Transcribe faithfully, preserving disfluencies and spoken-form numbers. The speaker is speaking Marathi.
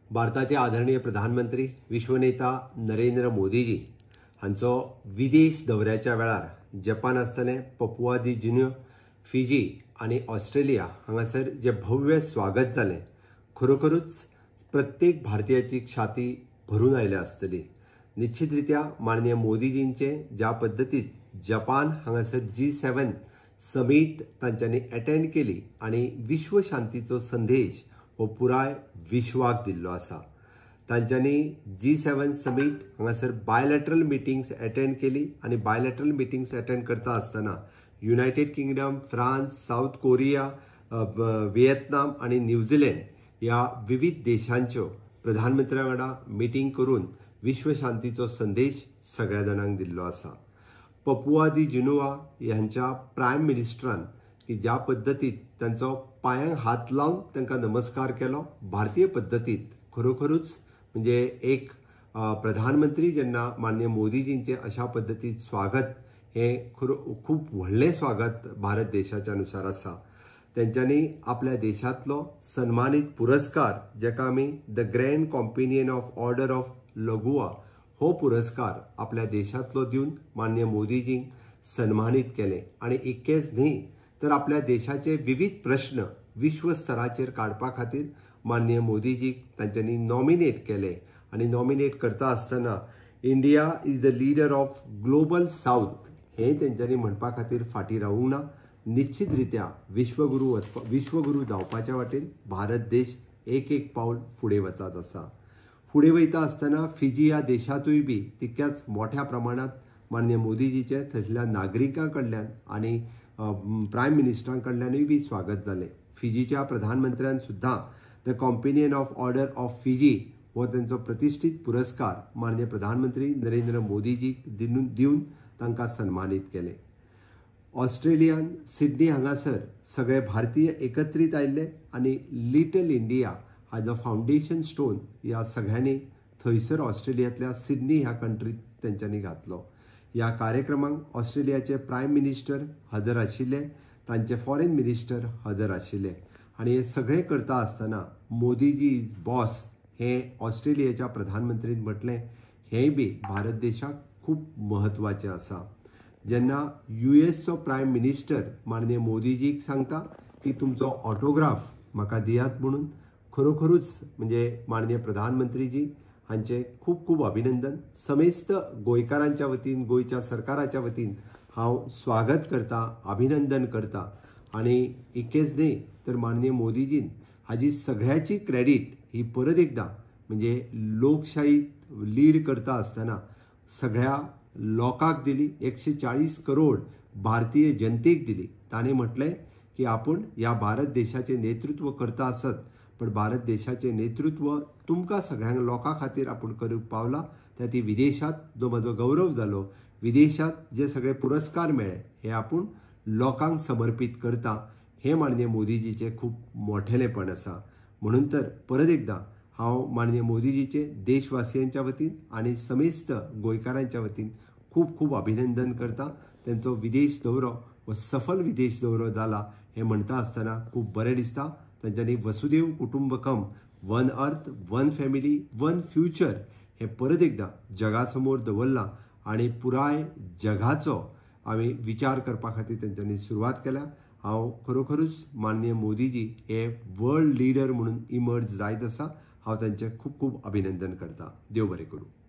भारताचे आदरणीय प्रधानमंत्री विश्वनेता नरेंद्र मोदीजी हांचो विदेश दौऱ्याच्या वेळार जपान आसतले पपुआ दी ज्युनियो फिजी आणि ऑस्ट्रेलिया हांगासर जे भव्य स्वागत जालें खरोखरूच प्रत्येक भारतीयाची छाती भरून आयल्या आसतली। निश्चितरित्या माननीय मोदीजींचे ज्या पद्दतीत जपान हांगासर जी सेवन समीट तांच्यांनी अटेंड केली आणि विश्व शांतीचो संदेश हो पुराय विश्वाक दिल्लो आसा। तांच्यांनी जी सेवन समीट हांगासर बायलॅटरल मिटिंग्स अटेंड केली आणि बायलॅटरल मिटिंग्स अटेंड करता आसतना United Kingdom, France, South Korea, Vietnam आणि न्यूझीलंड ह्या विविध देशांच्यो प्रधानमंत्र्यां वांगडा मिटींग करून विश्व शांतीचो संदेश सगळ्या जाणांक दिल्लो आसा। पपुआ दी ज्युनियो ह्यांच्या प्रायम मिनिस्टरान की ज्या पद्दतीत तांचो पांयांक हात लावन तांकां नमस्कार केलो भारतीय पद्दतीत खरोखरूच म्हणजे एक प्रधानमंत्री जेन्ना माननीय मोदीजींचे अशा पद्दतीत स्वागत हे खरो खूब व्हडलें स्वागत भारत देशाच्या अनुसार आसा। त्यांच्यानी आपल्या देशातलो सन्मानित पुरस्कार जेका आमी the grand companion of order of Logohu हो पुरस्कार आपल्या देशातलो दिवन माननीय मोदीजींक सन्मानित केले आणि इतकेच न्ही तर आपल्या देशाचे विविध प्रश्न विश्व स्तराचेर काडपा खातीर माननीय मोदीजीक तांच्यांनी नॉमिनेट केले आणि नॉमिनेट करता आसतना India is the leader of global south हे तांच्यांनी म्हणपा खातीर फाटी रावूंक ना। निश्चितरित्या विश्वगुरू विश्वगुरू जावपाच्या वाटेन भारत देश एक एक पावल फुडें वचत आसा। फुडें वयता आसतना फिजी ह्या देशातूय बी तितक्याच मोठ्या प्रमाणात माननीय मोदीजीचे थंयसल्या नागरिकां कडल्यान आणि प्रायम मिनिस्टरां कडल्यानूय बी स्वागत जालें। फिजीच्या प्रधानमंत्र्यान सुद्दां the companion of order of Fiji हो तांचो प्रतिष्ठीत पुरस्कार माननीय प्रधानमंत्री नरेंद्र मोदीजीक दिवन तांकां सन्मानीत केले। ऑस्ट्रेलियान सिडनी हांगासर सगळे भारतीय एकत्रित आयिल्ले आणि लिटल इंडिया हाजो फाउंडेशन स्टोन ह्या सगळ्यांनी थंयसर ऑस्ट्रेलियांतल्या सिडनी ह्या कंट्रीत तेंच्यांनी घातलो। ह्या कार्यक्रमाक ऑस्ट्रेलियाचे प्रायम मिनिस्टर हजर आशिल्ले, तांचे फॉरेन मिनिस्टर हजर आशिल्ले आणि हे सगळे करता आसतना मोदीजी इज बॉस हे ऑस्ट्रेलियाच्या प्रधानमंत्रीन म्हटलें हेंय बी भारत देशाक खूब महत्वाचें आसा। जेन्ना युएसचो प्रायम मिनिस्टर माननीय मोदीजीक सांगता की तुमचो ऑटोग्राफ म्हाका दियात म्हणून खरोखरूच म्हणजे माननीय प्रधानमंत्रीजी हांचे खूब खूब अभिनंदन। समेस्त गोंयकारांच्या वतीन गोंयच्या सरकाराच्या वतीन हांव स्वागत करता, अभिनंदन करता आणि इतकेंच न्ही तर माननीय मोदीजीन हाजी सगळ्याची क्रेडीट ही परत एकदा म्हणजे लोकशाही लीड करता आसतना सगळ्या लोकांक दिली, एकशे चाळीस करोड भारतीय जनतेक दिली। ताणें म्हटलें की आपूण ह्या भारत देशाचे नेतृत्व करता आसत पण भारत देशाचे नेतृत्व तुमकां सगळ्यांक लोकां खातीर आपूण करूंक पावला। त्या ती विदेशात जो म्हजो गौरव जालो, विदेशात जे सगळे पुरस्कार मेळ्ळे हे आपूण लोकांक समर्पित करता हे माननीय मोदीजीचे खूब मोठेलेपण आसा। म्हणून तर परत एकदा हांव माननीय मोदीजीचे देशवासियांच्या वतीन आणि समेस्त गोंयकारांच्या वतीन खूब खूब अभिनंदन करता। त्यांचो विदेश दौरो व सफल विदेश दौरो जाला हे म्हणटा आसतना खूब बरें दिसता। तांच्यांनी वसुदेव कुटुंबकम, one earth, one family, one future हे परत एकदा जगा समोर दवरलां आणि पुराय जगाचो आमी विचार करपा खातीर तांच्यांनी सुरवात केल्या। हांव खरोखरूच माननीय मोदीजी हे वर्ल्ड लिडर म्हणून इमर्ज जायत आसा। हांव तांचें खूब खूब अभिनंदन करता। देव बरें करूं।